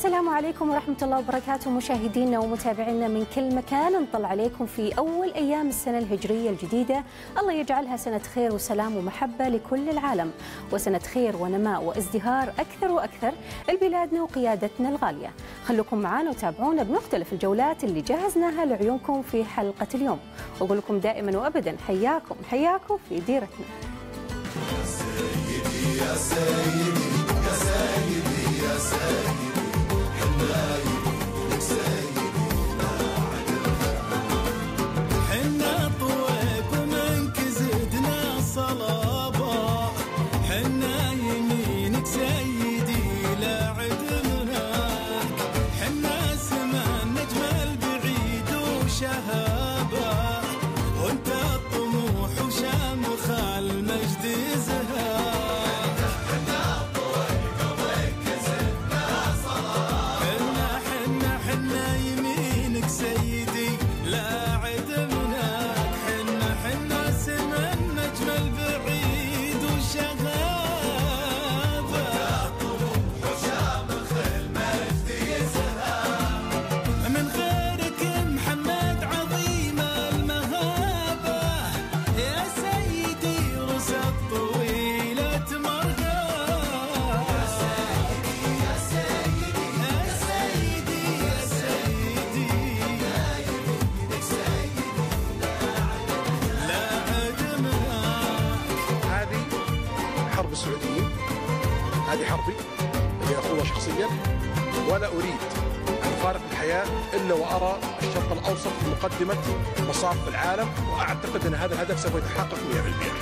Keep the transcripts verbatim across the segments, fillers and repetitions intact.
السلام عليكم ورحمة الله وبركاته مشاهدينا ومتابعينا من كل مكان. نطلع عليكم في أول أيام السنة الهجرية الجديدة، الله يجعلها سنة خير وسلام ومحبة لكل العالم، وسنة خير ونماء وازدهار أكثر وأكثر لبلادنا وقيادتنا الغالية. خلوكم معنا وتابعونا بمختلف الجولات اللي جهزناها لعيونكم في حلقة اليوم، وأقول لكم دائما وأبدا حياكم حياكم في ديرتنا. يا سيدي يا سيدي يا سيدي يا سيدي حنا يديك سيدي لا عدل حنا طويق ومنك زدنا صلابة حنا يمينك سيدي لا عدلناك حنا سما النجم البعيد وشهابة وانت الطموح وشامخ المجد زهاب السعوديين. هذه حربي اللي أخوضها شخصيا، ولا أريد أن أفارق الحياة إلا وأرى الشرق الأوسط في مقدمة مصاف العالم، وأعتقد أن هذا الهدف سوف يتحقق مئة بالمئة.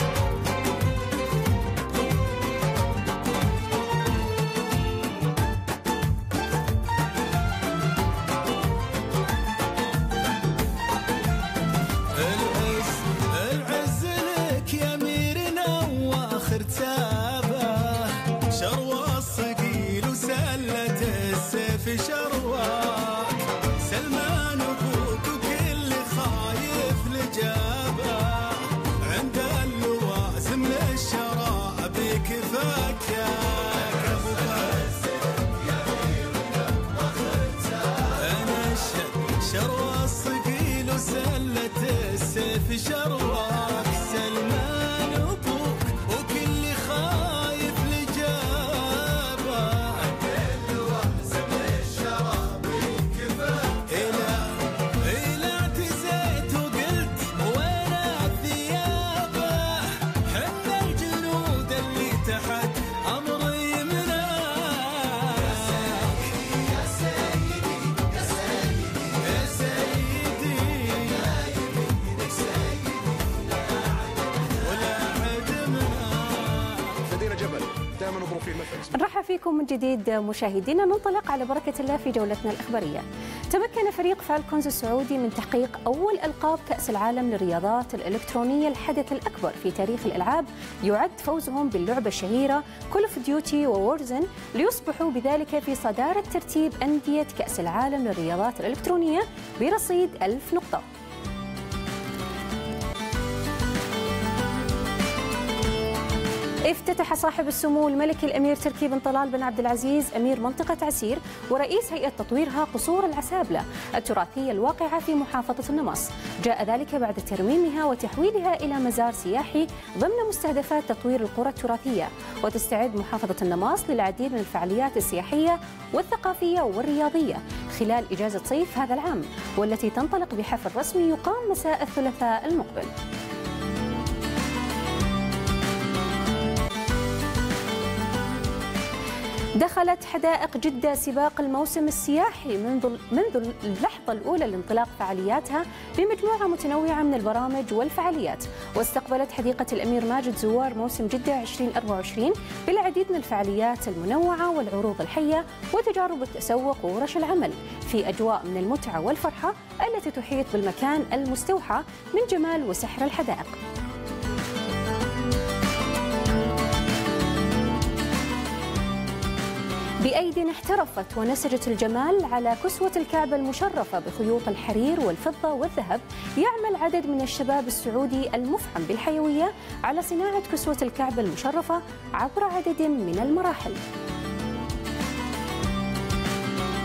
شرواك سلمان ابوك وكل خايف لجابه كل واسم الشراب كفاك الى الى اعتزيت وقلت وين الثيابه حنا الجنود اللي تحت امري مناك يا سيدي يا سيدي يا سيدي يا سيدي نرحب فيكم من جديد مشاهدينا. ننطلق على بركة الله في جولتنا الإخبارية. تمكن فريق فالكونز السعودي من تحقيق أول ألقاب كأس العالم للرياضات الإلكترونية، الحدث الأكبر في تاريخ الألعاب، يعد فوزهم باللعبة الشهيرة كول اوف ديوتي وورزن، ليصبحوا بذلك في صدارة ترتيب أندية كأس العالم للرياضات الإلكترونية برصيد ألف نقطة. افتتح صاحب السمو الملكي الأمير تركي بن طلال بن عبد العزيز أمير منطقة عسير ورئيس هيئة تطويرها قصور العسابلة التراثية الواقعة في محافظة النمص. جاء ذلك بعد ترميمها وتحويلها إلى مزار سياحي ضمن مستهدفات تطوير القرى التراثية. وتستعد محافظة النمص للعديد من الفعاليات السياحية والثقافية والرياضية خلال إجازة صيف هذا العام، والتي تنطلق بحفل رسمي يقام مساء الثلاثاء المقبل. دخلت حدائق جدة سباق الموسم السياحي منذ منذ اللحظة الأولى لانطلاق فعالياتها بمجموعة متنوعة من البرامج والفعاليات، واستقبلت حديقة الأمير ماجد زوار موسم جدة ألفين وأربعة وعشرين بالعديد من الفعاليات المنوعة والعروض الحية وتجارب التسوق وورش العمل في أجواء من المتعة والفرحة التي تحيط بالمكان المستوحى من جمال وسحر الحدائق. بأيد احترفت ونسجت الجمال على كسوة الكعبة المشرفة بخيوط الحرير والفضة والذهب، يعمل عدد من الشباب السعودي المفعم بالحيوية على صناعة كسوة الكعبة المشرفة عبر عدد من المراحل.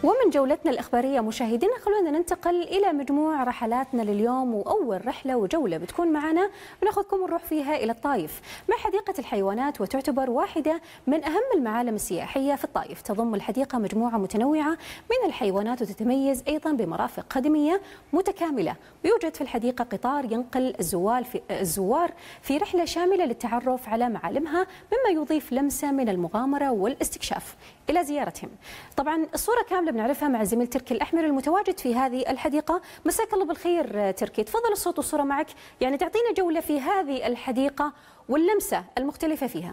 ومن جولتنا الإخبارية مشاهدينا خلونا ننتقل إلى مجموع رحلاتنا لليوم، وأول رحلة وجولة بتكون معنا بناخذكم ونروح فيها إلى الطائف مع حديقة الحيوانات، وتعتبر واحدة من أهم المعالم السياحية في الطائف. تضم الحديقة مجموعة متنوعة من الحيوانات وتتميز أيضا بمرافق خدمية متكاملة، ويوجد في الحديقة قطار ينقل الزوار في الزوار في رحلة شاملة للتعرف على معالمها، مما يضيف لمسة من المغامرة والاستكشاف إلى زيارتهم. طبعا الصورة كاملة بنعرفها مع الزميل تركي الأحمر المتواجد في هذه الحديقة. مساك الله بالخير تركي، تفضل الصوت والصورة معك، يعني تعطينا جولة في هذه الحديقة واللمسة المختلفة فيها.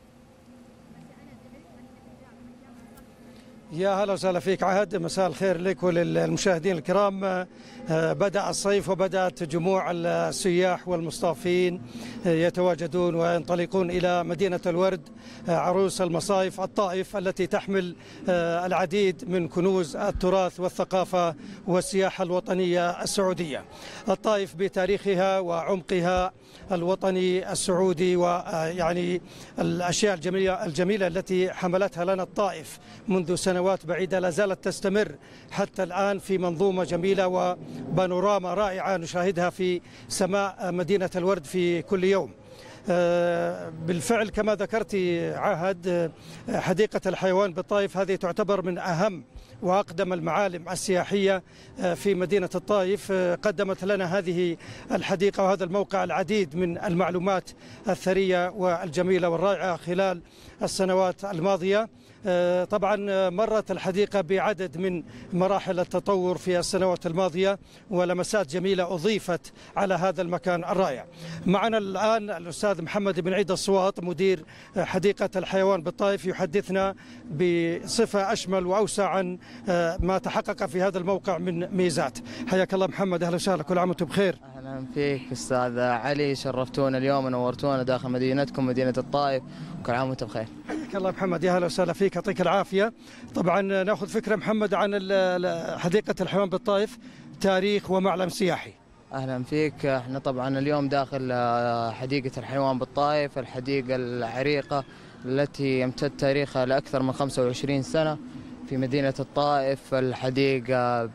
يا هلا وسهلا فيك عهد، مساء الخير لك وللمشاهدين الكرام. بدأ الصيف وبدأت جموع السياح والمصطافين يتواجدون وينطلقون إلى مدينة الورد عروس المصايف الطائف، التي تحمل العديد من كنوز التراث والثقافة والسياحة الوطنية السعودية. الطائف بتاريخها وعمقها الوطني السعودي، ويعني الأشياء الجميلة الجميلة التي حملتها لنا الطائف منذ سنوات بعيدة لا زالت تستمر حتى الآن في منظومة جميلة وبانوراما رائعة نشاهدها في سماء مدينة الورد في كل يوم. بالفعل كما ذكرت عهد، حديقة الحيوان بالطائف هذه تعتبر من أهم وأقدم المعالم السياحية في مدينة الطائف. قدمت لنا هذه الحديقة وهذا الموقع العديد من المعلومات الثرية والجميلة والرائعة خلال السنوات الماضية. طبعا مرت الحديقة بعدد من مراحل التطور في السنوات الماضية، ولمسات جميلة أضيفت على هذا المكان الرائع. معنا الآن الأستاذ محمد بن عيد الصواط مدير حديقة الحيوان بالطائف، يحدثنا بصفة أشمل وأوسع عن ما تحقق في هذا الموقع من ميزات. حياك الله محمد، أهلا وسهلا، كل عام وأنتم بخير. أهلا فيك أستاذ علي، شرفتونا اليوم ونورتونا داخل مدينتكم مدينة الطائف، كل عام وأنتم بخير. حياك الله محمد، يا هلا وسهلا فيك، يعطيك العافية. طبعا ناخذ فكرة محمد عن حديقة الحيوان بالطائف، تاريخ ومعلم سياحي. أهلا فيك. احنا طبعا اليوم داخل حديقة الحيوان بالطائف، الحديقة العريقة التي يمتد تاريخها لأكثر من خمسة وعشرين سنة في مدينة الطائف. الحديقة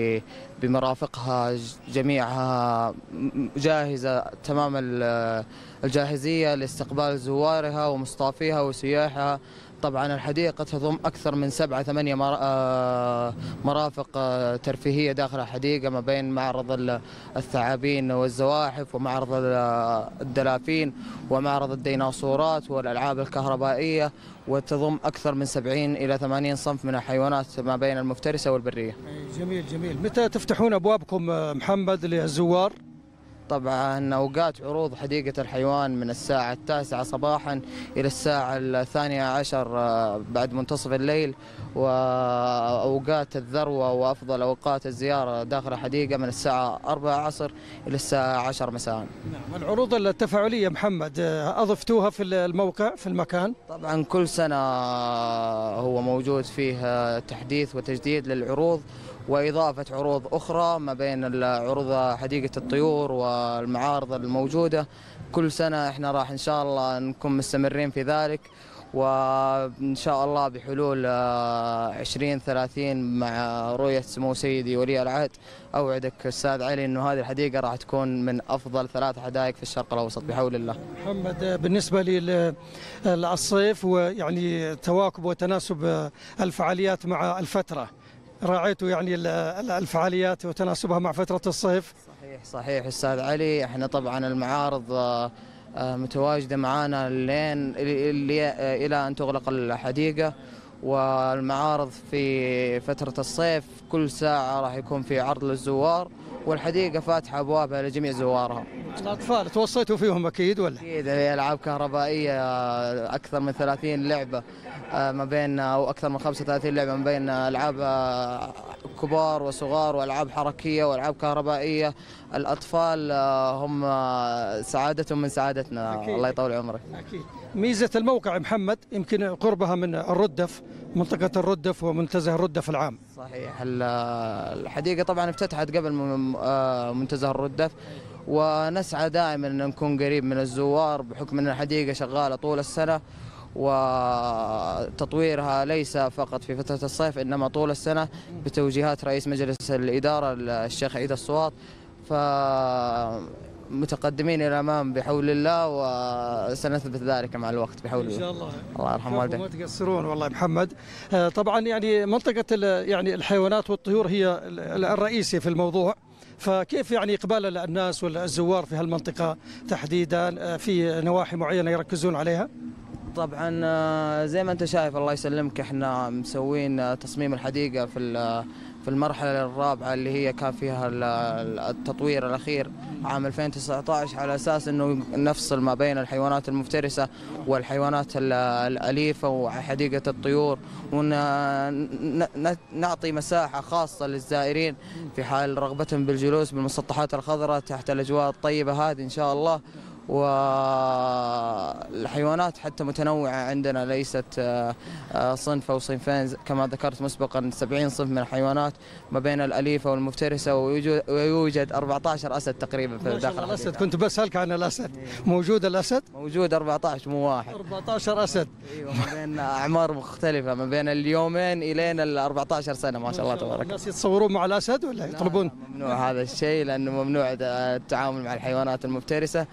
بمرافقها جميعها جاهزة تمام الجاهزية لاستقبال زوارها ومصطافيها وسياحها. طبعا الحديقة تضم أكثر من سبعة ثمانية مرافق ترفيهية داخل الحديقة، ما بين معرض الثعابين والزواحف ومعرض الدلافين ومعرض الديناصورات والألعاب الكهربائية، وتضم أكثر من سبعين إلى ثمانين صنف من الحيوانات ما بين المفترسة والبرية. جميل جميل. متى تفتحون أبوابكم محمد للزوار؟ طبعا أوقات عروض حديقة الحيوان من الساعة التاسعة صباحا إلى الساعة الثانية عشر بعد منتصف الليل، وأوقات الذروة وأفضل أوقات الزيارة داخل الحديقة من الساعة أربعة عصر إلى الساعة عشر مساء. نعم. العروض التفاعلية محمد أضفتوها في الموقع في المكان؟ طبعا كل سنة هو موجود فيه تحديث وتجديد للعروض وإضافة عروض أخرى ما بين عروض حديقة الطيور والمعارض الموجودة. كل سنة إحنا راح إن شاء الله نكون مستمرين في ذلك، وإن شاء الله بحلول عشرين ثلاثين مع رؤية سمو سيدي ولي العهد أوعدك أستاذ علي أنه هذه الحديقة راح تكون من أفضل ثلاث حدائق في الشرق الأوسط بحول الله. محمد، بالنسبة للصيف ويعني تواكب وتناسب الفعاليات مع الفترة، راعيتوا يعني الفعاليات وتناسبها مع فترة الصيف؟ صحيح صحيح أستاذ علي. احنا طبعا المعارض متواجدة معانا لين إلى أن تغلق الحديقة، والمعارض في فترة الصيف كل ساعة راح يكون في عرض للزوار، والحديقة فاتحة أبوابها لجميع زوارها. الأطفال توصيتوا فيهم أكيد ولا؟ أكيد، هي ألعاب كهربائية أكثر من ثلاثين لعبة ما بين أو أكثر من خمسة وثلاثين لعبة ما بين ألعاب كبار وصغار وألعاب حركية وألعاب كهربائية. الأطفال هم سعادتهم من سعادتنا. أكيد. الله يطول عمرك. أكيد. ميزة الموقع محمد يمكن قربها من الردف، منطقة الردف ومنتزه الردف العام. صحيح. الحديقة طبعا افتتحت قبل منتزه الردف، ونسعى دائما أن نكون قريب من الزوار بحكم أن الحديقة شغالة طول السنة، وتطويرها ليس فقط في فترة الصيف إنما طول السنة بتوجيهات رئيس مجلس الإدارة الشيخ عيد الصوات. فمتقدمين إلى الأمام بحول الله، وسنثبت ذلك مع الوقت بحول الله. إن شاء الله. الله يرحم والديك. ما تقصرون والله محمد. طبعا يعني منطقة يعني الحيوانات والطيور هي الرئيسي في الموضوع، فكيف يعني إقبال الناس والزوار في هالمنطقة تحديدا؟ في نواحي معينة يركزون عليها؟ طبعا زي ما أنت شايف الله يسلمك، احنا مسوين تصميم الحديقة في في المرحلة الرابعة اللي هي كان فيها التطوير الأخير عام ألفين وتسعة عشر، على أساس أنه نفصل ما بين الحيوانات المفترسة والحيوانات الأليفة وحديقة الطيور، ونعطي مساحة خاصة للزائرين في حال رغبتهم بالجلوس بالمسطحات الخضراء تحت الأجواء الطيبة هذه إن شاء الله. والحيوانات حتى متنوعة عندنا، ليست صنف أو صنفين كما ذكرت مسبقا، سبعين صنف من الحيوانات ما بين الأليفة والمفترسة، ويوجد أربعة عشر أسد تقريبا في داخل الأسد. كنت بسألك عن الأسد، موجود الأسد؟ موجود أربعة عشر مو واحد، أربعة عشر أسد. أيوة، ما بين أعمار مختلفة ما بين اليومين إلين ال أربعة عشر سنة ما شاء الله تبارك الله. الناس يتصورون مع الأسد ولا يطلبون؟ ممنوع هذا الشيء، لأنه ممنوع التعامل مع الحيوانات المفترسة،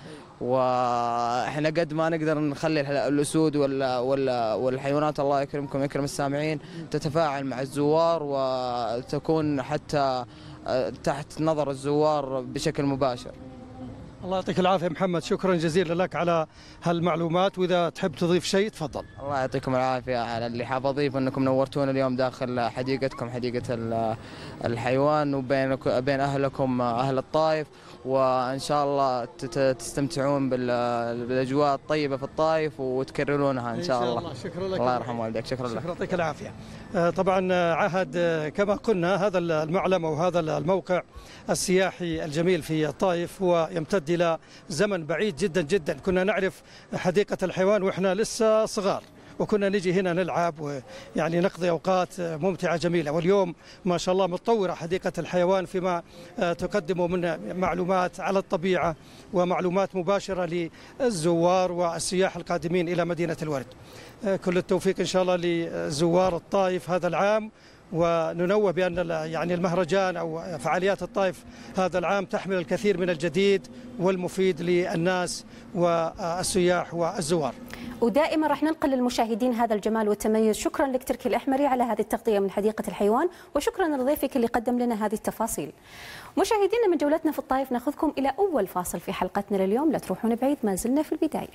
واحنا قد ما نقدر نخلي الاسود ولا ولا والحيوانات الله يكرمكم يكرم السامعين تتفاعل مع الزوار وتكون حتى تحت نظر الزوار بشكل مباشر. الله يعطيك العافيه محمد، شكرا جزيلا لك على هالمعلومات، واذا تحب تضيف شيء تفضل. الله يعطيكم العافيه. على اللي حاب اضيف انكم نورتونا اليوم داخل حديقتكم حديقه الحيوان، وبين بين اهلكم اهل الطائف، وان شاء الله تستمتعون بالاجواء الطيبه في الطائف وتكررونها ان شاء الله. شكرا لك. الله يرحم والديك. شكرا لك. شكرا يعطيك العافيه. طبعا عهد كما قلنا هذا المعلم وهذا الموقع السياحي الجميل في الطائف هو يمتد الى زمن بعيد جدا جدا. كنا نعرف حديقه الحيوان واحنا لسه صغار، وكنا نجي هنا نلعب ويعني نقضي أوقات ممتعة جميلة، واليوم ما شاء الله متطورة حديقة الحيوان فيما تقدمه من معلومات على الطبيعة ومعلومات مباشرة للزوار والسياح القادمين إلى مدينة الورد. كل التوفيق إن شاء الله لزوار الطائف هذا العام، وننوه بأن يعني المهرجان أو فعاليات الطائف هذا العام تحمل الكثير من الجديد والمفيد للناس والسياح والزوار. ودائما راح ننقل للمشاهدين هذا الجمال والتميز. شكرا لك تركي الأحمري على هذه التغطية من حديقة الحيوان، وشكرا لضيفك اللي قدم لنا هذه التفاصيل. مشاهدينا من جولتنا في الطائف ناخذكم إلى أول فاصل في حلقتنا لليوم، لا تروحون بعيد، ما زلنا في البداية.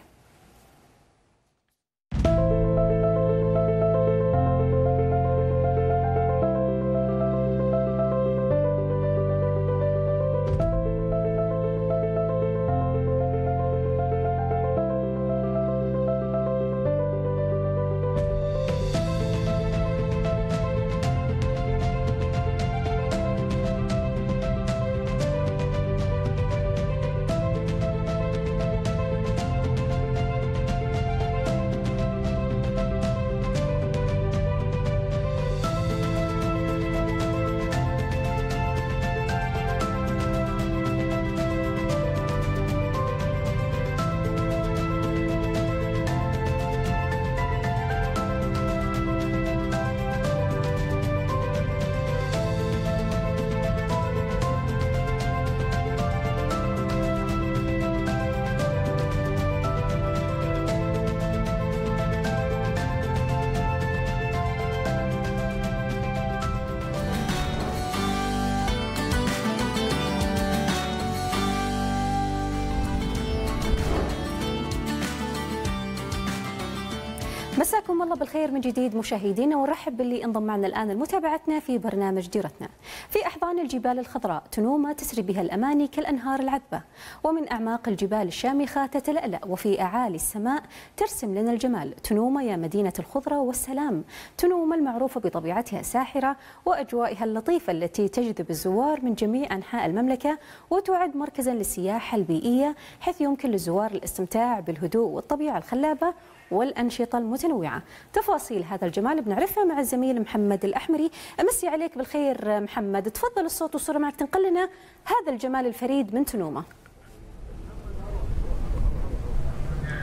مساكم الله بالخير من جديد مشاهدينا، ونرحب باللي انضم معنا الآن لمتابعتنا في برنامج ديرتنا. في أحضان الجبال الخضراء تنومة تسري بها الأماني كالأنهار العذبة، ومن أعماق الجبال الشامخة تتلألأ، وفي أعالي السماء ترسم لنا الجمال تنومة يا مدينة الخضرة والسلام. تنومة المعروفة بطبيعتها الساحرة وأجوائها اللطيفة التي تجذب الزوار من جميع أنحاء المملكة، وتعد مركزا للسياحة البيئية، حيث يمكن للزوار الاستمتاع بالهدوء والطبيعة الخلابة والأنشطة المتنوعة. تفاصيل هذا الجمال بنعرفها مع الزميل محمد الأحمري. أمسي عليك بالخير محمد، تفضل الصوت والصورة معك، تنقل لنا هذا الجمال الفريد من تنومة.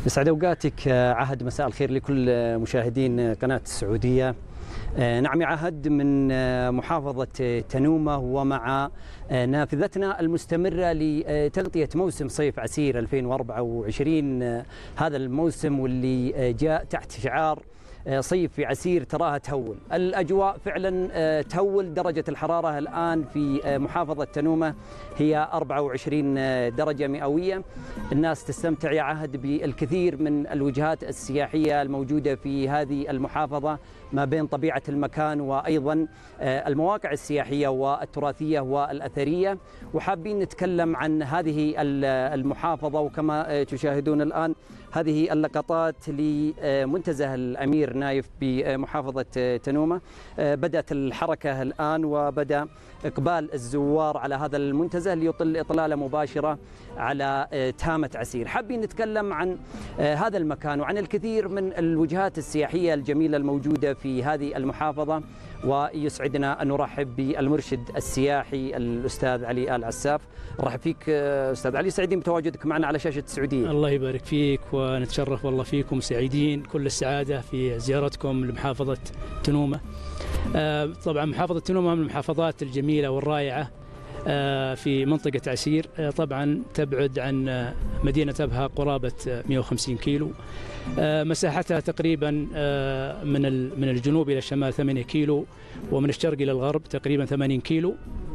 يسعد اوقاتك. عهد مساء الخير لكل مشاهدين قناة السعودية. نعم، عهد من محافظة تنومة ومع نافذتنا المستمرة لتغطية موسم صيف عسير ألفين وأربعة وعشرين، هذا الموسم واللي جاء تحت شعار صيف في عسير تراها تهول. الأجواء فعلا تهول. درجة الحرارة الآن في محافظة تنومة هي أربعة وعشرين درجة مئوية. الناس تستمتع يا عهد بالكثير من الوجهات السياحية الموجودة في هذه المحافظة، ما بين طبيعة المكان وأيضا المواقع السياحية والتراثية والأثرية. وحابين نتكلم عن هذه المحافظة، وكما تشاهدون الآن هذه اللقطات لمنتزه الأمير نايف بمحافظة تنومة. بدأت الحركة الآن وبدأ إقبال الزوار على هذا المنتزه ليطل إطلالة مباشرة على تهامة عسير. حابين نتكلم عن هذا المكان وعن الكثير من الوجهات السياحية الجميلة الموجودة في هذه المحافظة، ويسعدنا أن نرحب بالمرشد السياحي الأستاذ علي آل عساف. نرحب فيك أستاذ علي، سعيدين بتواجدك معنا على شاشة السعودية. الله يبارك فيك، ونتشرف والله فيكم، سعيدين كل السعادة في زيارتكم لمحافظة تنومة. طبعا محافظة تنومة من المحافظات الجميلة والرائعة في منطقة عسير. طبعا تبعد عن مدينة أبها قرابة مئة وخمسين كيلو، مساحتها تقريبا من من الجنوب إلى الشمال ثمانية كيلو، ومن الشرق إلى الغرب تقريبا ثمانين كيلو.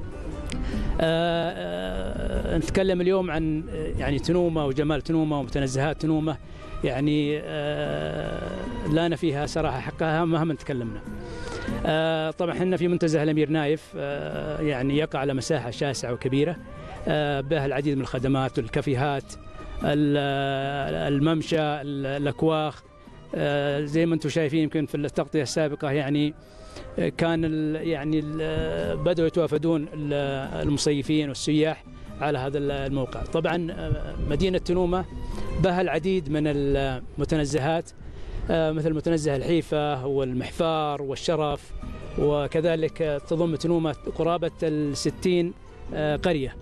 نتكلم اليوم عن يعني تنومة وجمال تنومة ومتنزهات تنومة، يعني لا فيها صراحة حقها مهما تكلمنا. آه طبعا احنا في منتزه الأمير نايف، آه يعني يقع على مساحة شاسعة وكبيرة، آه بها العديد من الخدمات والكافيهات، الممشى، الأكواخ. آه زي ما انتم شايفين يمكن في التغطية السابقة، يعني كان ال يعني ال بدأوا يتوافدون المصيفين والسياح على هذا الموقع. طبعا مدينة تنومة بها العديد من المتنزهات، مثل متنزه الحيفة والمحفار والشرف، وكذلك تضم تنومة قرابة الستين قرية.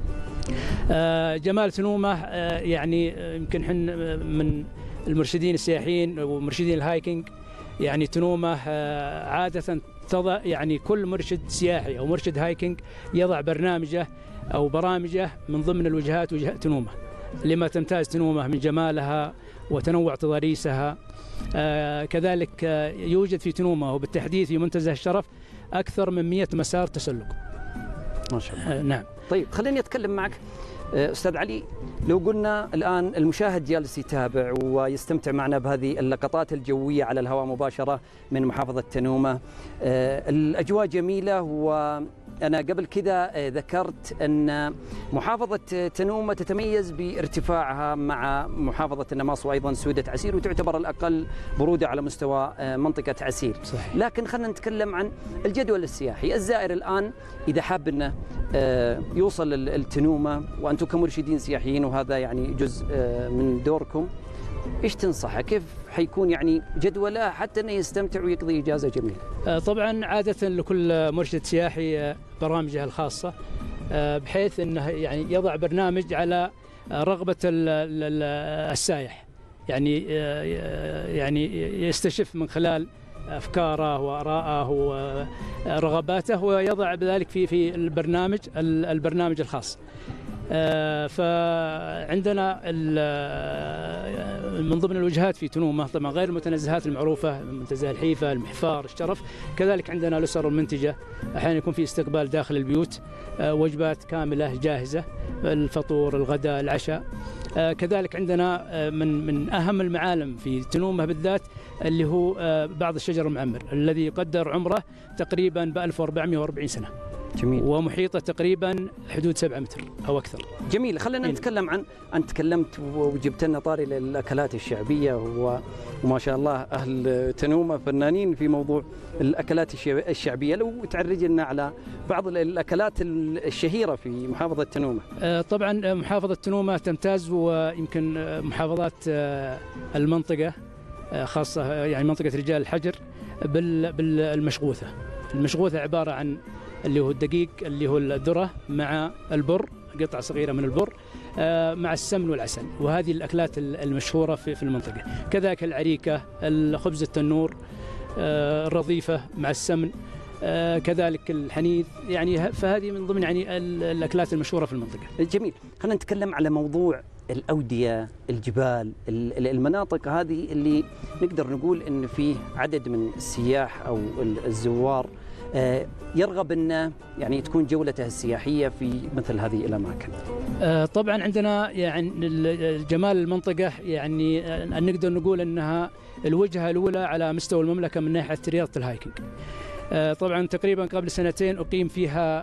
جمال تنومة يعني يمكن حن من المرشدين السياحيين ومرشدين الهايكينج. يعني تنومة عادة تضع يعني كل مرشد سياحي أو مرشد هايكينج يضع برنامجه أو برامجه من ضمن الوجهات وجهة تنومة، لما تمتاز تنومة من جمالها وتنوع تضاريسها. آه كذلك آه يوجد في تنومة وبالتحديد في منتزه الشرف أكثر من مئة مسار تسلق ما شاء الله. آه نعم. طيب خليني أتكلم معك أستاذ علي. لو قلنا الآن المشاهد جالس يتابع ويستمتع معنا بهذه اللقطات الجوية على الهواء مباشرة من محافظة تنومة، آه الأجواء جميلة. وأنا قبل كذا ذكرت أن محافظة تنومة تتميز بارتفاعها مع محافظة النماص وأيضا سودة عسير، وتعتبر الأقل برودة على مستوى منطقة عسير. صحيح. لكن خلينا نتكلم عن الجدول السياحي. الزائر الآن إذا حاب أنه يوصل التنومة، وأنتم كمرشدين سياحيين وهذا يعني جزء من دوركم، إيش تنصحه؟ كيف حيكون يعني جدوله حتى أنه يستمتع ويقضي إجازة جميلة؟ طبعا عادة لكل مرشد سياحي برامجه الخاصة، بحيث أنه يعني يضع برنامج على رغبة السائح، يعني يعني يستشف من خلال أفكاره وآراءه ورغباته، ويضع بذلك في في البرنامج البرنامج الخاص. فعندنا من ضمن الوجهات في تنومة طبعا غير المتنزهات المعروفة، منتزه الحيفة، المحفار، الشرف. كذلك عندنا الأسر المنتجة، أحيانا يكون في استقبال داخل البيوت، وجبات كاملة جاهزة، الفطور، الغداء، العشاء. كذلك عندنا من من أهم المعالم في تنومة بالذات اللي هو بعض الشجر المعمر الذي يقدر عمره تقريبا ب ألف وأربعمئة وأربعين سنة. جميل. ومحيطه تقريبا حدود سبعة متر او اكثر. جميل. خلينا إيه. نتكلم عن انت تكلمت وجبت لنا طاري للاكلات الشعبيه، وما شاء الله اهل تنومه فنانين في موضوع الاكلات الشعبيه. لو تعرج لنا على بعض الاكلات الشهيره في محافظه تنومه. طبعا محافظه تنومه تمتاز، ويمكن محافظات المنطقه خاصه يعني منطقه رجال الحجر بالمشغوثه. المشغوثه عباره عن اللي هو الدقيق اللي هو الذرة مع البر، قطعة صغيرة من البر، مع السمن والعسل، وهذه الأكلات المشهورة في المنطقة. كذلك العريكة، الخبز التنور، الرضيفة مع السمن، كذلك الحنيذ، يعني فهذه من ضمن يعني الأكلات المشهورة في المنطقة. جميل. خلينا نتكلم على موضوع الأودية، الجبال، المناطق هذه اللي نقدر نقول إن فيه عدد من السياح أو الزوار يرغب أن يعني تكون جولته السياحية في مثل هذه الأماكن. طبعا عندنا يعني جمال المنطقة، يعني نقدر نقول أنها الوجهة الأولى على مستوى المملكة من ناحية رياضة الهايكنج. طبعا تقريبا قبل سنتين أقيم فيها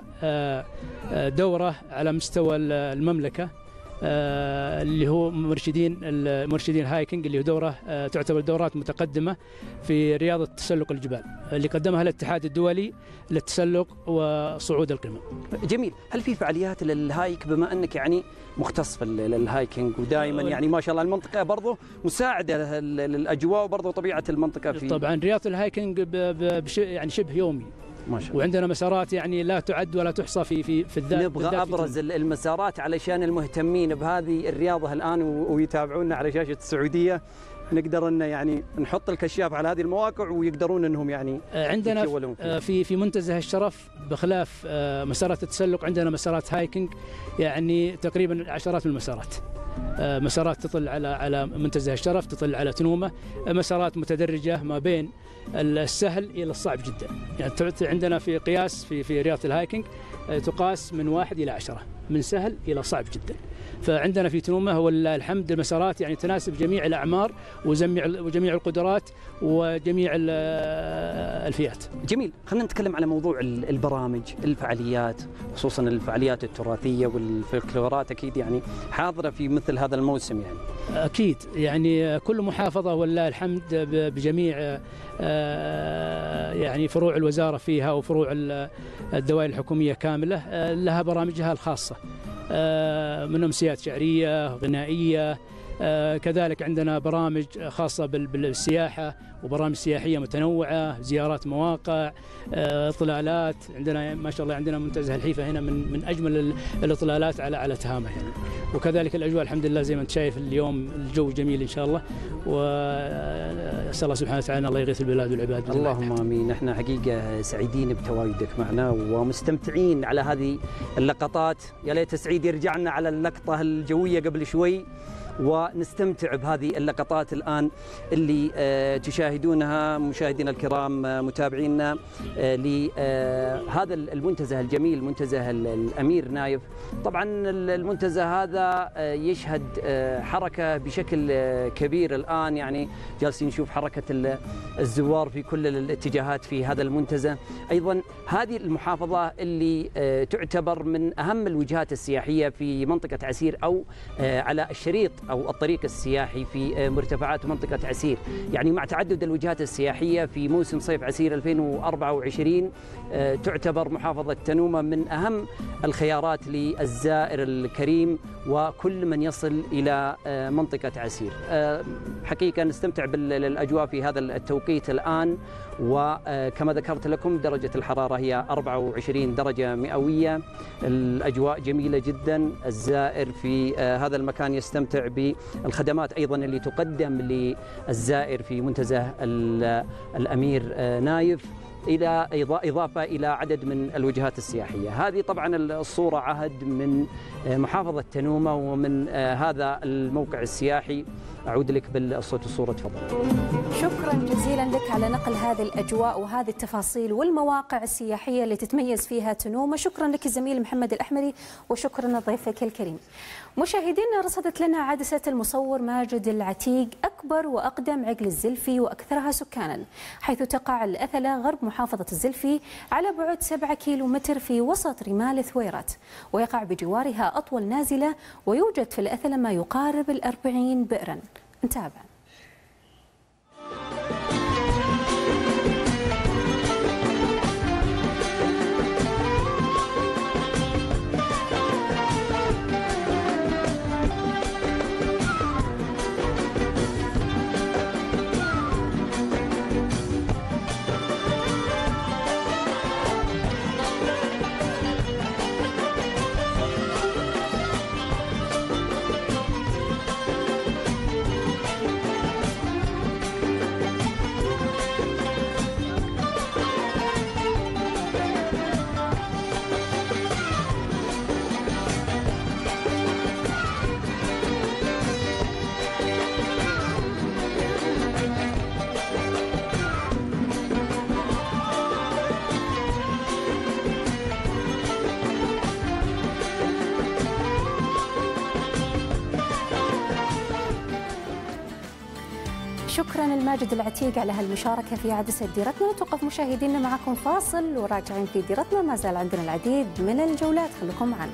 دورة على مستوى المملكة اللي هو مرشدين المرشدين الهايكنج، اللي هو دورة تعتبر دورات متقدمة في رياضة تسلق الجبال اللي قدمها الاتحاد الدولي للتسلق وصعود القمم. جميل. هل في فعاليات للهايك بما أنك يعني مختص في الهايكنج ودائما يعني ما شاء الله المنطقة برضو مساعدة للأجواء وبرضو طبيعة المنطقة في طبعا رياضة الهايكنج يعني شبه يومي ما شاء الله. وعندنا مسارات يعني لا تعد ولا تحصى في في في الذات. نبغى ابرز المسارات علشان المهتمين بهذه الرياضه الان ويتابعونا على شاشه السعوديه، نقدر ان يعني نحط الكشاف على هذه المواقع ويقدرون انهم يعني عندنا في في منتزه الشرف بخلاف مسارات التسلق عندنا مسارات هايكنج يعني تقريبا عشرات من المسارات. مسارات تطل على على منتزه الشرف، تطل على تنومه، مسارات متدرجه ما بين السهل الى الصعب جدا. يعني عندنا في قياس في في رياضه الهايكنج تقاس من واحد الى عشرة، من سهل الى صعب جدا. فعندنا في تنومه ولله الحمد المسارات يعني تناسب جميع الاعمار وجميع وجميع القدرات وجميع الفئات. جميل. خلينا نتكلم على موضوع البرامج، الفعاليات، خصوصا الفعاليات التراثيه والفلكلورات اكيد يعني حاضره في مثل هذا الموسم يعني. اكيد يعني كل محافظه ولله الحمد بجميع يعني فروع الوزاره فيها وفروع الدوائر الحكوميه كامله لها برامجها الخاصه، من أمسيات شعرية، غنائية، كذلك عندنا برامج خاصة بالسياحة وبرامج سياحية متنوعة، زيارات مواقع، اطلالات. عندنا ما شاء الله عندنا منتزه الحيفا هنا من من أجمل الاطلالات على على تهامة يعني. وكذلك الأجواء الحمد لله زي ما أنت شايف اليوم الجو جميل إن شاء الله، وأسأل الله سبحانه وتعالى الله يغيث البلاد والعباد. اللهم آمين. احنا حقيقة سعيدين بتواجدك معنا ومستمتعين على هذه اللقطات. يا ليت سعيد يرجع لنا على اللقطة الجوية قبل شوي ونستمتع بهذه اللقطات الآن اللي تشاهدونها مشاهدينا الكرام متابعينا لهذا المنتزه الجميل، منتزه الأمير نايف. طبعا المنتزه هذا يشهد حركة بشكل كبير الآن، يعني جالسين نشوف حركة الزوار في كل الاتجاهات في هذا المنتزه. أيضا هذه المحافظة اللي تعتبر من أهم الوجهات السياحية في منطقة عسير أو على الشريط أو الطريق السياحي في مرتفعات منطقة عسير. يعني مع تعدد الوجهات السياحية في موسم صيف عسير ألفين وأربعة وعشرين تعتبر محافظة تنومة من أهم الخيارات للزائر الكريم وكل من يصل إلى منطقة عسير. حقيقة نستمتع بالأجواء في هذا التوقيت الآن، وكما ذكرت لكم درجة الحرارة هي أربعة وعشرين درجة مئوية. الأجواء جميلة جدا، الزائر في هذا المكان يستمتع بالخدمات أيضا اللي تقدم للزائر في منتزه الأمير نايف، إلى إضافة إلى عدد من الوجهات السياحية. هذه طبعا الصورة عهد من محافظة تنومة ومن هذا الموقع السياحي. أعود لك بالصوت والصورة، تفضل. شكرا جزيلا لك على نقل هذه الأجواء وهذه التفاصيل والمواقع السياحية اللي تتميز فيها تنومة. شكرا لك الزميل محمد الأحمري وشكرا لضيفك الكريم. مشاهدينا، رصدت لنا عدسة المصور ماجد العتيق أكبر وأقدم عقل الزلفي وأكثرها سكانا، حيث تقع الأثلة غرب محافظة الزلفي على بعد سبعة كيلو متر في وسط رمال ثويرات، ويقع بجوارها أطول نازلة، ويوجد في الأثلة ما يقارب الأربعين بئرا. نتابع. شكرا الماجد العتيق على هالمشاركة في عدسة ديرتنا. نتوقف مشاهدينا معكم فاصل وراجعين في ديرتنا، ما زال عندنا العديد من الجولات، خليكم معنا.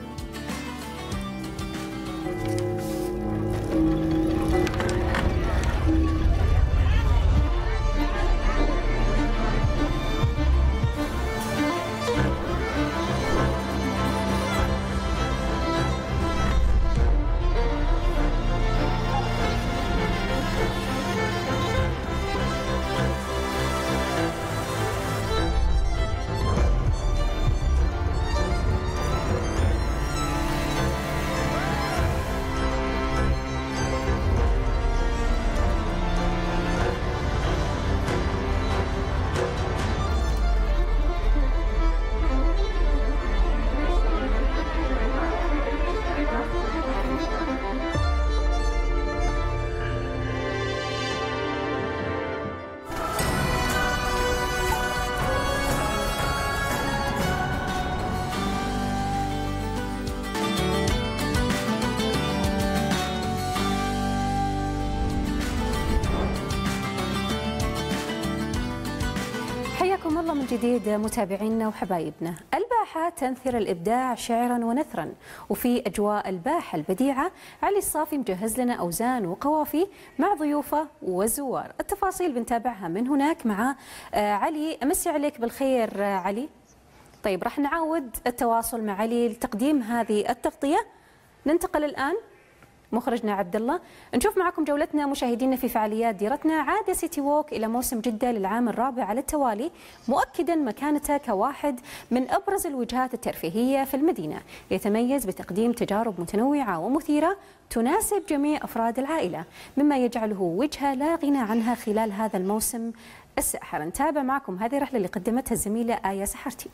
حياكم الله من جديد متابعينا وحبايبنا. الباحة تنثر الإبداع شعرا ونثرا، وفي أجواء الباحة البديعة علي الصافي مجهز لنا أوزان وقوافي مع ضيوفه والزوار. التفاصيل بنتابعها من هناك مع علي. أمسي عليك بالخير علي. طيب راح نعاود التواصل مع علي لتقديم هذه التغطية. ننتقل الآن مخرجنا عبد الله، نشوف معكم جولتنا مشاهدينا في فعاليات ديرتنا. عاد سيتي ووك إلى موسم جدة للعام الرابع على التوالي، مؤكدا مكانته كواحد من أبرز الوجهات الترفيهية في المدينة، يتميز بتقديم تجارب متنوعة ومثيرة تناسب جميع أفراد العائلة، مما يجعله وجهة لا غنى عنها خلال هذا الموسم الساحر. نتابع معكم هذه الرحلة اللي قدمتها الزميلة آية سحرتي.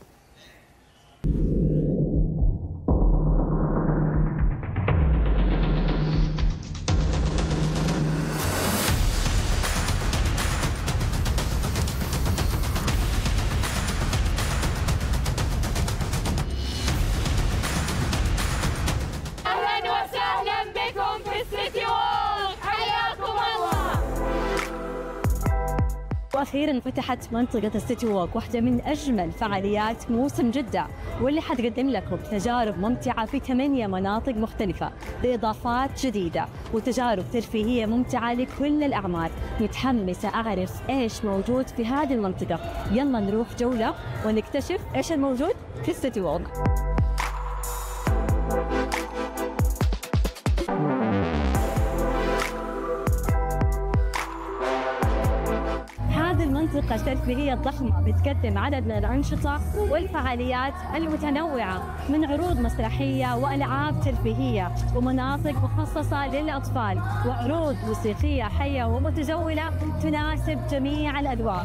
واخيرا فتحت منطقه السيتي ووك، واحده من اجمل فعاليات موسم جده، واللي حتقدم لكم تجارب ممتعه في ثمانيه مناطق مختلفه باضافات جديده وتجارب ترفيهيه ممتعه لكل الاعمار. متحمسه اعرف ايش موجود في هذه المنطقه، يلا نروح جوله ونكتشف ايش الموجود في السيتي ووك. المنطقة الترفيهية الضخمة بتقدم عدد من الأنشطة والفعاليات المتنوعة، من عروض مسرحية وألعاب ترفيهية ومناطق مخصصة للأطفال وعروض موسيقية حية ومتجولة تناسب جميع الأذواق.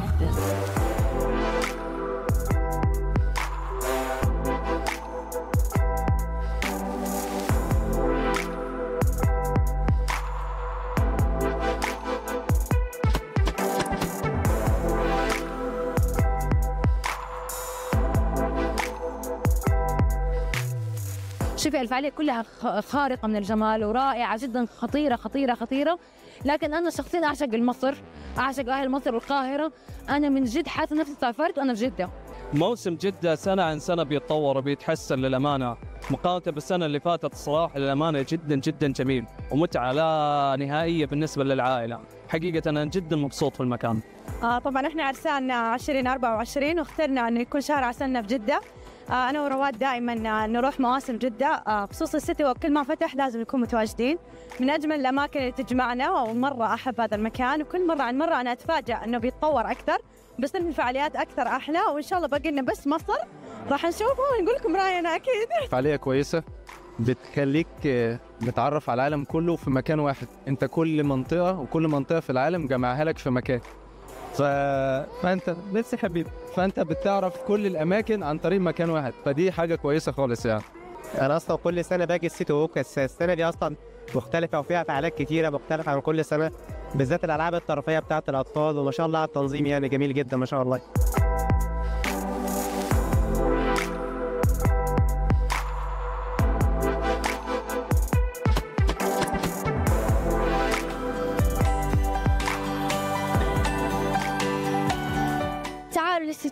شوفي الفعالية كلها خارقة من الجمال ورائعة جدا، خطيرة خطيرة خطيرة. لكن أنا شخصيا أعشق مصر، أعشق أهل مصر والقاهرة. أنا من جد حاسة نفسي سافرت وأنا في جدة. موسم جدة سنة عن سنة بيتطور وبيتحسن للأمانة، مقارنة بالسنة اللي فاتت الصراحة للأمانة جدا جدا جميل ومتعة لا نهائية بالنسبة للعائلة. حقيقة أنا جدا مبسوط في المكان. آه طبعا احنا عرسان عشرين أربعة وعشرين واخترنا أنه يكون شهر عسلنا في جدة. آه أنا ورواد دائما نروح مواسم جدة، آه بخصوص السيتي وكل ما فتح لازم نكون متواجدين. من أجمل الأماكن اللي تجمعنا، ومرة أحب هذا المكان، وكل مرة عن مرة أنا أتفاجأ أنه بيتطور أكثر، بيصير الفعاليات أكثر أحلى، وإن شاء الله باقي لنا بس مصر راح نشوفه ونقول لكم رأينا أكيد. فعالية كويسة بتخليك متعرف على العالم كله في مكان واحد، أنت كل منطقة وكل منطقة في العالم جمعها لك في مكان. ف... فانت بس حبيبي فانت بتعرف كل الاماكن عن طريق مكان واحد، فدي حاجه كويسه خالص يعني. انا اصلا كل سنه باجي السيتي ووك، السنه دي اصلا مختلفه وفيها فعاليات كتيره مختلفه عن كل سنه، بالذات الالعاب الترفيهيه بتاعه الاطفال، وما شاء الله على التنظيم يعني جميل جدا ما شاء الله.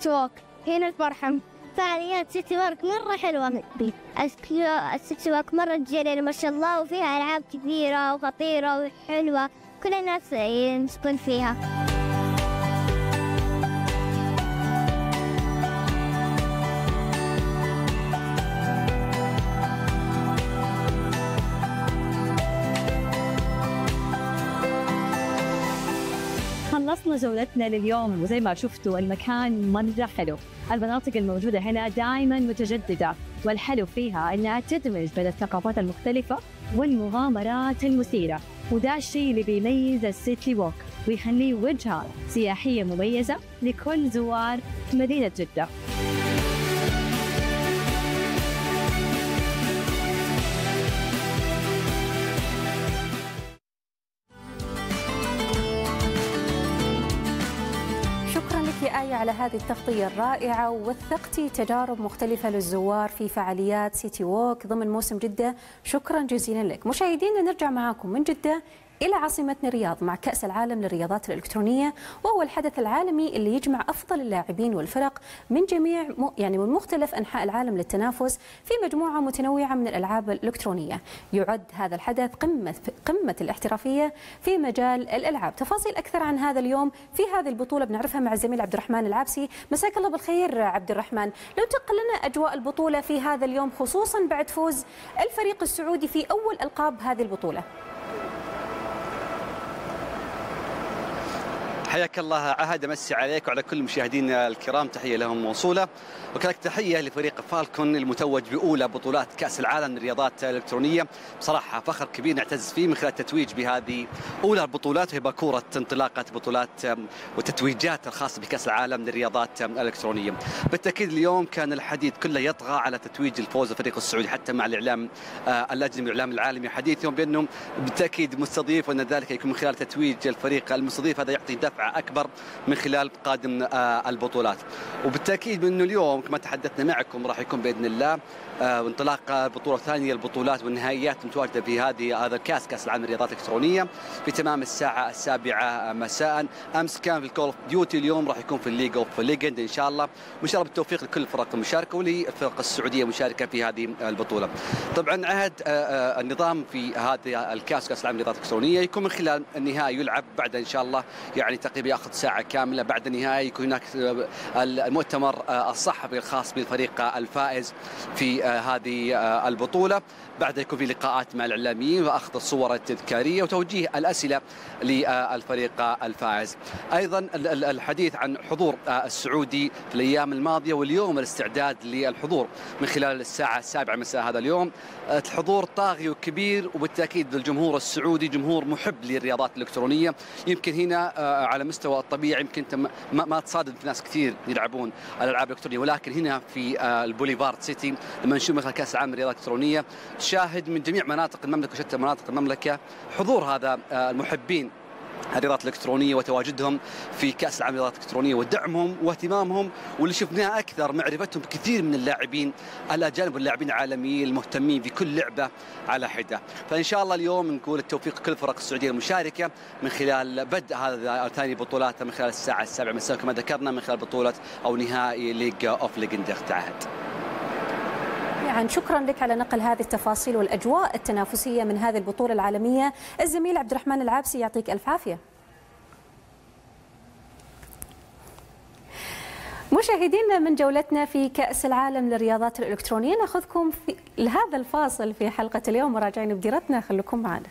سيتي ووك هنا الفرحة. فعاليات سيتي ووك مرة حلوة. السيتي ووك مرة جميلة ما شاء الله، وفيها ألعاب كثيرة وخطيرة وحلوة، كل الناس ينسكن فيها. خلصنا جولتنا لليوم، وزي ما شفتوا المكان مرة حلو. المناطق الموجودة هنا دائما متجددة، والحلو فيها أنها تدمج بين الثقافات المختلفة والمغامرات المثيرة، وده الشيء اللي بيميز السيتي ووك ويخليه وجهة سياحية مميزة لكل زوار مدينة جدة. آية على هذه التغطية الرائعة، ووثقتي تجارب مختلفة للزوار في فعاليات سيتي ووك ضمن موسم جدة. شكرا جزيلا لك. مشاهدينا نرجع معاكم من جدة إلى عاصمتنا الرياض مع كأس العالم للرياضات الإلكترونية، وهو الحدث العالمي اللي يجمع أفضل اللاعبين والفرق من جميع يعني من مختلف أنحاء العالم للتنافس في مجموعة متنوعة من الألعاب الإلكترونية. يعد هذا الحدث قمة قمة الاحترافية في مجال الألعاب. تفاصيل أكثر عن هذا اليوم في هذه البطولة بنعرفها مع الزميل عبد الرحمن العابسي. مساك الله بالخير عبد الرحمن، لو تنقل لنا أجواء البطولة في هذا اليوم خصوصا بعد فوز الفريق السعودي في أول ألقاب هذه البطولة. حياك الله عهد، امسي عليك وعلى كل مشاهدينا الكرام، تحيه لهم موصوله، وكذلك تحيه لفريق فالكون المتوج باولى بطولات كاس العالم للرياضات الالكترونيه. بصراحه فخر كبير نعتز فيه من خلال التتويج بهذه اولى البطولات، وهي باكوره انطلاقه بطولات وتتويجات الخاصه بكاس العالم للرياضات الالكترونيه. بالتاكيد اليوم كان الحديث كله يطغى على تتويج الفوز الفريق السعودي، حتى مع الاعلام الاجنبي والاعلام العالمي حديثهم بانه بالتاكيد مستضيف، وان ذلك يكون من خلال تتويج الفريق المستضيف، هذا يعطي دفع أكبر من خلال قادم البطولات. وبالتأكيد أنه اليوم كما تحدثنا معكم راح يكون بإذن الله وانطلاق بطولة ثانية البطولات والنهائيات متواجدة في هذه هذا الكاس كاس العالم للرياضات الإلكترونية في تمام الساعة السابعة مساء. أمس كان في الكول اوف ديوتي، اليوم راح يكون في الليج اوف ليجند إن شاء الله، وإن شاء الله بالتوفيق لكل الفرق المشاركة وللفرق السعودية المشاركة في هذه البطولة. طبعا عهد النظام في هذا الكاس كاس العالم للرياضات الإلكترونية يكون من خلال النهائي يلعب بعد إن شاء الله يعني تقريبا ياخذ ساعة كاملة. بعد النهائي يكون هناك المؤتمر الصحفي الخاص بالفريق الفائز في هذه البطولة، بعد يكون في لقاءات مع الإعلاميين وأخذ الصور التذكارية وتوجيه الأسئلة للفريق الفائز. أيضا الحديث عن حضور السعودي في الأيام الماضية واليوم الاستعداد للحضور من خلال الساعة السابعة مساء هذا اليوم. الحضور طاغي وكبير، وبالتأكيد الجمهور السعودي جمهور محب للرياضات الإلكترونية. يمكن هنا على مستوى الطبيعي يمكن انت ما, ما تصادف ناس كثير يلعبون الالعاب الالكترونيه، ولكن هنا في البوليفارد سيتي لما نشوف مثلا كاس العالم للرياضات الالكترونيه تشاهد من جميع مناطق المملكه وشتى مناطق المملكه حضور هذا المحبين الرياضات الالكترونيه وتواجدهم في كاس العالم للرياضات الالكترونيه ودعمهم واهتمامهم، واللي شفناه اكثر معرفتهم بكثير من اللاعبين الاجانب واللاعبين العالميين المهتمين بكل لعبه على حده. فان شاء الله اليوم نقول التوفيق لكل الفرق السعوديه المشاركه من خلال بدء هذا ثاني بطولات من خلال الساعه السابعه مساء كما ذكرنا، من خلال بطوله او نهائي ليج اوف ليجند. تعهد يعني شكرا لك على نقل هذه التفاصيل والأجواء التنافسية من هذه البطولة العالمية. الزميل عبد الرحمن العابسي يعطيك ألف عافية. مشاهدينا من جولتنا في كأس العالم للرياضات الإلكترونية نأخذكم في هذا الفاصل في حلقة اليوم وراجعين بديرتنا، خليكم معنا.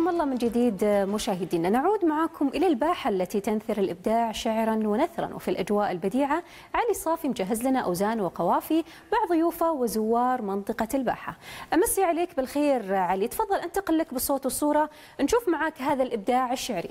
حياكم الله من جديد مشاهدينا. نعود معكم إلى الباحة التي تنثر الإبداع شعرا ونثرا، وفي الأجواء البديعة علي صافي مجهز لنا أوزان وقوافي مع ضيوفه وزوار منطقة الباحة. أمسي عليك بالخير علي، تفضل أنتقل لك بالصوت والصورة نشوف معك هذا الإبداع الشعري.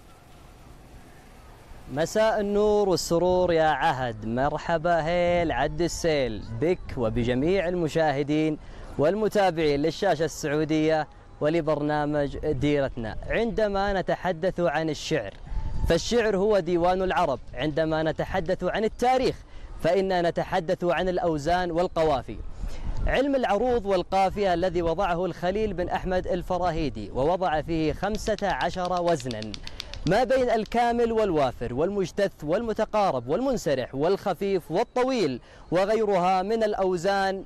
مساء النور والسرور يا عهد، مرحبا هيل عد السيل بك وبجميع المشاهدين والمتابعين للشاشة السعودية ولبرنامج ديرتنا. عندما نتحدث عن الشعر فالشعر هو ديوان العرب، عندما نتحدث عن التاريخ فإننا نتحدث عن الأوزان والقوافي. علم العروض والقافية الذي وضعه الخليل بن أحمد الفراهيدي، ووضع فيه خمسة عشر وزنا ما بين الكامل والوافر والمجتث والمتقارب والمنسرح والخفيف والطويل وغيرها من الأوزان،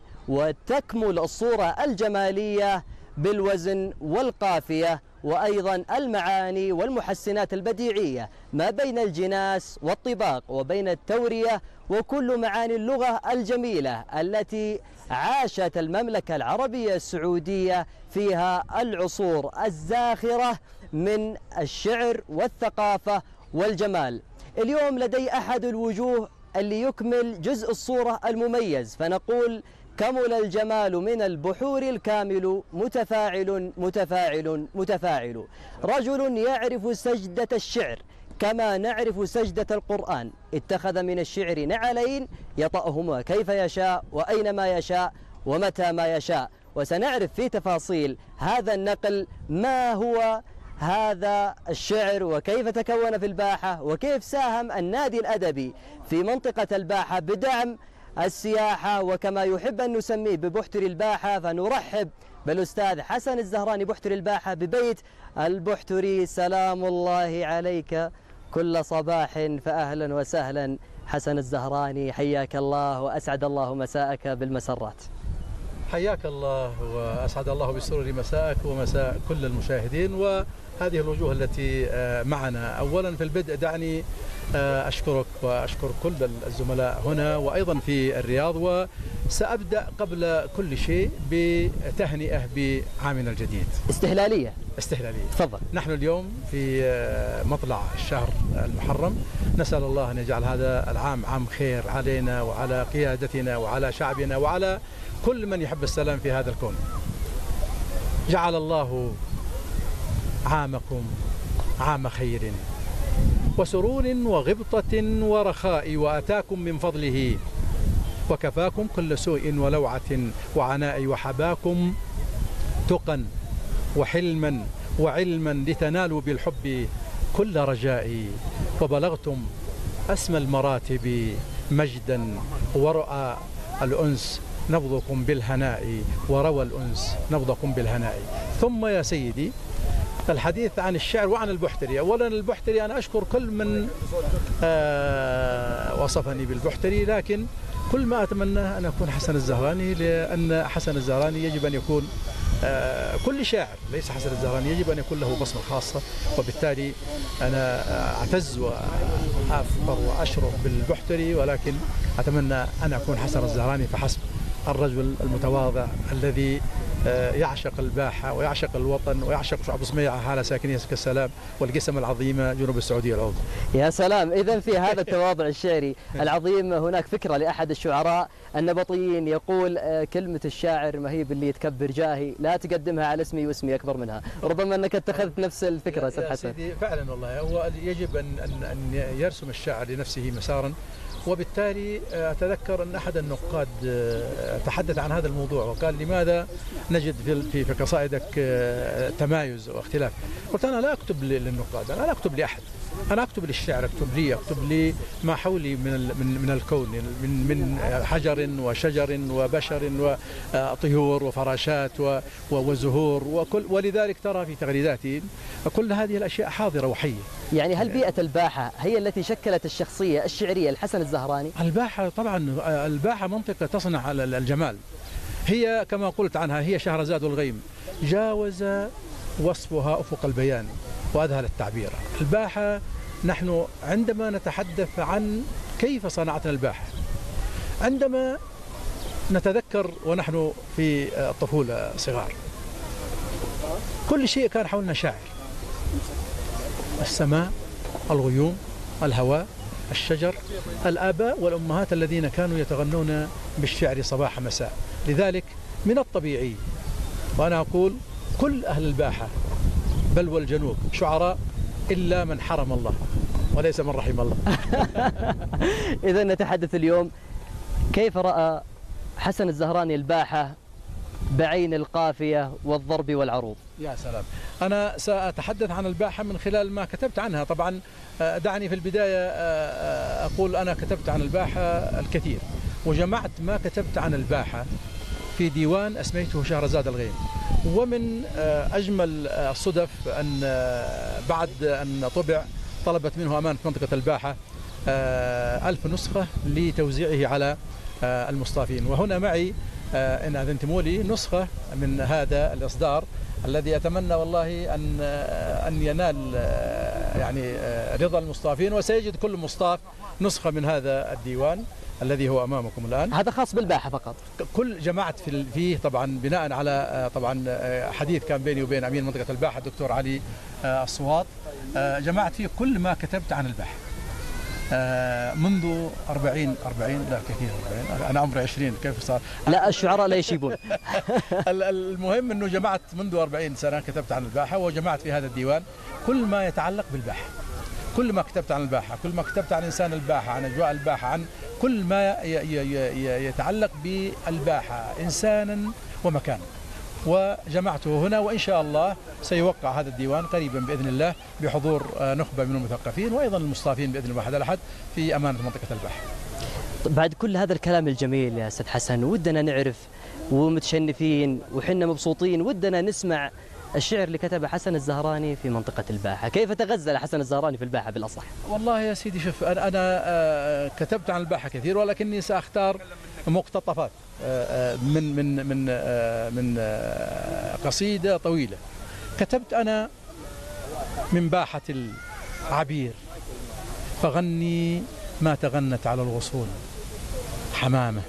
وتكمل الصورة الجمالية بالوزن والقافية وأيضا المعاني والمحسنات البديعية ما بين الجناس والطباق وبين التورية وكل معاني اللغة الجميلة التي عاشت المملكة العربية السعودية فيها العصور الزاخرة من الشعر والثقافة والجمال. اليوم لدي أحد الوجوه اللي يكمل جزء الصورة المميز، فنقول كمل الجمال من البحور الكامل، متفاعل متفاعل متفاعل. رجل يعرف سجدة الشعر كما نعرف سجدة القرآن، اتخذ من الشعر نعلين يطأهما كيف يشاء وأينما يشاء ومتى ما يشاء. وسنعرف في تفاصيل هذا النقل ما هو هذا الشعر وكيف تكون في الباحة، وكيف ساهم النادي الأدبي في منطقة الباحة بدعم السياحة، وكما يحب أن نسميه ببحتري الباحة فنرحب بالأستاذ حسن الزهراني بحتري الباحة ببيت البحتري. سلام الله عليك كل صباح، فأهلا وسهلا حسن الزهراني، حياك الله وأسعد الله مساءك بالمسرات. حياك الله وأسعد الله بالسرور مساءك ومساء كل المشاهدين وهذه الوجوه التي معنا. أولا في البدء دعني أشكرك وأشكر كل الزملاء هنا وأيضا في الرياض، وسأبدأ قبل كل شيء بتهنئة بعامنا الجديد. استهلالية استهلالية تفضل. نحن اليوم في مطلع الشهر المحرم، نسأل الله أن يجعل هذا العام عام خير علينا وعلى قيادتنا وعلى شعبنا وعلى كل من يحب السلام في هذا الكون. جعل الله عامكم عام خير وسرور وغبطة ورخاء، وأتاكم من فضله وكفاكم كل سوء ولوعة وعناء، وحباكم تقا وحلما وعلما لتنالوا بالحب كل رجاء، وبلغتم أسمى المراتب مجدا ورأى الأنس نبضكم بالهناء، وروى الأنس نبضكم بالهناء. ثم يا سيدي الحديث عن الشعر وعن البحتري. أولا البحتري أنا أشكر كل من آه وصفني بالبحتري، لكن كل ما أتمنى أن أكون حسن الزهراني، لأن حسن الزهراني يجب أن يكون آه كل شاعر، ليس حسن الزهراني، يجب أن يكون له بصمة خاصة، وبالتالي أنا أعتز وأفخر وأشرف بالبحتري، ولكن أتمنى أن أكون حسن الزهراني فحسب، الرجل المتواضع الذي يعشق الباحة ويعشق الوطن ويعشق شعب صميعة على ساكنية السلام والقسم العظيمة جنوب السعودية العظمى. يا سلام، إذا في هذا التواضع الشعري العظيم هناك فكرة لأحد الشعراء النبطيين يقول كلمة الشاعر ما هي باللي تكبر جاهي، لا تقدمها على اسمي واسمي أكبر منها. ربما أنك اتخذت نفس الفكرة أستاذ حسن. فعلا والله هو يجب أن أن يرسم الشاعر لنفسه مسارا، وبالتالي أتذكر أن أحد النقاد تحدث عن هذا الموضوع وقال لماذا نجد في في قصائدك تمايز واختلاف؟ قلت أنا لا أكتب للنقاد، أنا لا أكتب لأحد، أنا أكتب للشعر، أكتب لي أكتب لي ما حولي من من من الكون، من من حجر وشجر وبشر وطيور وفراشات وزهور وكل، ولذلك ترى في تغريداتي كل هذه الأشياء حاضرة وحية. يعني هل بيئة الباحة هي التي شكلت الشخصية الشعرية لحسن الزهراني؟ الباحة طبعا، الباحة منطقة تصنع الجمال، هي كما قلت عنها هي شهرزاد الغيم، جاوز وصفها أفق البيان وأذهل التعبير. الباحة نحن عندما نتحدث عن كيف صنعتنا الباحة، عندما نتذكر ونحن في الطفولة صغار كل شيء كان حولنا شاعر. السماء، الغيوم، الهواء، الشجر، الآباء والأمهات الذين كانوا يتغنون بالشعر صباح مساء. لذلك من الطبيعي وأنا أقول كل أهل الباحة بل والجنوب شعراء إلا من حرم الله وليس من رحم الله. إذا نتحدث اليوم كيف رأى حسن الزهراني الباحة بعين القافية والضرب والعروض؟ يا سلام، أنا سأتحدث عن الباحة من خلال ما كتبت عنها. طبعا دعني في البداية أقول أنا كتبت عن الباحة الكثير، وجمعت ما كتبت عن الباحة في ديوان أسميته شهرزاد الغيم. ومن أجمل الصدف أن بعد أن طبع طلبت منه أمانة منطقة الباحة ألف نسخة لتوزيعه على المصطافين، وهنا معي إن أذنتم لي نسخة من هذا الإصدار الذي أتمنى والله أن أن ينال يعني رضا المصطافين، وسيجد كل مصطاف نسخة من هذا الديوان الذي هو أمامكم الآن. هذا خاص بالباحة فقط؟ كل جماعة في فيه طبعا بناء على طبعا حديث كان بيني وبين أمين منطقة الباحة الدكتور علي الصواط، جمعت فيه كل ما كتبت عن الباحة منذ أربعين أربعين لا كثير أربعين، أنا عمري عشرين كيف صار؟ لا الشعراء لا يشيبون. المهم أنه جمعت منذ أربعين سنة كتبت عن الباحة، وجمعت في هذا الديوان كل ما يتعلق بالباحة، كل ما كتبت عن الباحة، كل ما كتبت عن إنسان الباحة، عن أجواء الباحة، عن كل ما يتعلق بالباحة إنسانا ومكانا، وجمعته هنا. وإن شاء الله سيوقع هذا الديوان قريبا بإذن الله بحضور نخبة من المثقفين وأيضا المصطافين بإذن الله الأحد في أمانة منطقة الباحة. بعد كل هذا الكلام الجميل يا أستاذ حسن، ودنا نعرف ومتشنفين وحنا مبسوطين، ودنا نسمع الشعر اللي كتبه حسن الزهراني في منطقة الباحة. كيف تغزل حسن الزهراني في الباحة بالأصح؟ والله يا سيدي شوف، أنا, أنا كتبت عن الباحة كثير، ولكني سأختار مقتطفات من من من من قصيدة طويلة. كتبت أنا: من باحة العبير فغني ما تغنت على الغصون حمامة،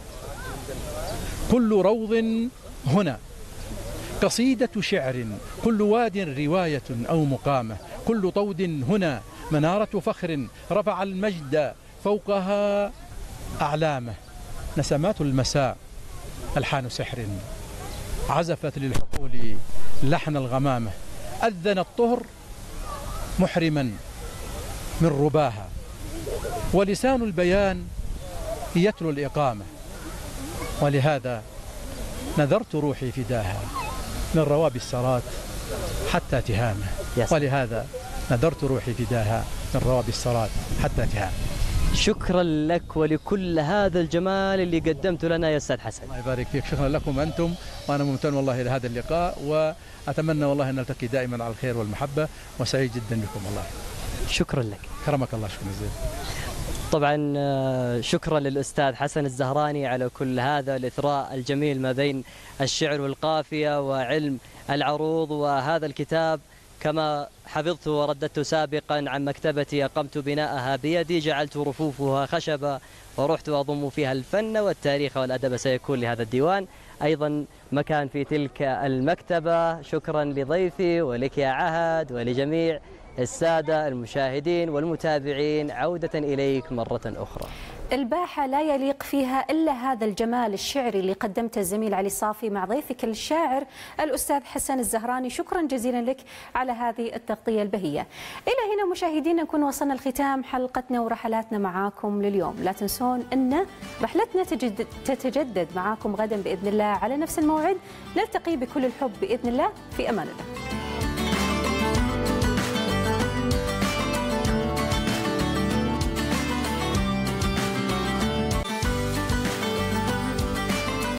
كل روض هنا قصيدة شعر، كل واد رواية أو مقامة، كل طود هنا منارة فخر رفع المجد فوقها أعلامه، نسمات المساء ألحان سحر عزفت للحقول لحن الغمامة، أذن الطهر محرما من رباها، ولسان البيان يتلو الإقامة، ولهذا نذرت روحي فداها من روابي السرات حتى تهامه، ولهذا نذرت روحي فداها من روابي السرات حتى تهامه. شكرا لك ولكل هذا الجمال اللي قدمته لنا يا أستاذ حسن. الله يبارك فيك، شكرا لكم أنتم، وأنا ممتن والله لهذا اللقاء، وأتمنى والله أن نلتقي دائما على الخير والمحبة، وسعيد جدا بكم والله. شكرا لك. كرمك الله، شكرا جزيلا. طبعا شكرا للأستاذ حسن الزهراني على كل هذا الإثراء الجميل ما بين الشعر والقافية وعلم العروض. وهذا الكتاب كما حفظت ورددت سابقا عن مكتبتي، أقمت بناءها بيدي، جعلت رفوفها خشبة ورحت أضم فيها الفن والتاريخ والأدب. سيكون لهذا الديوان أيضا مكان في تلك المكتبة. شكرا لضيفي ولك يا عهد ولجميع السادة المشاهدين والمتابعين، عودة إليك مرة أخرى. الباحة لا يليق فيها إلا هذا الجمال الشعري اللي قدمته الزميل علي صافي مع ضيفك الشاعر الأستاذ حسن الزهراني. شكرا جزيلا لك على هذه التغطية البهية. إلى هنا مشاهدينا نكون وصلنا لختام حلقتنا ورحلاتنا معاكم لليوم. لا تنسون أن رحلتنا تجدد تتجدد معاكم غدا بإذن الله على نفس الموعد. نلتقي بكل الحب بإذن الله، في أمان الله.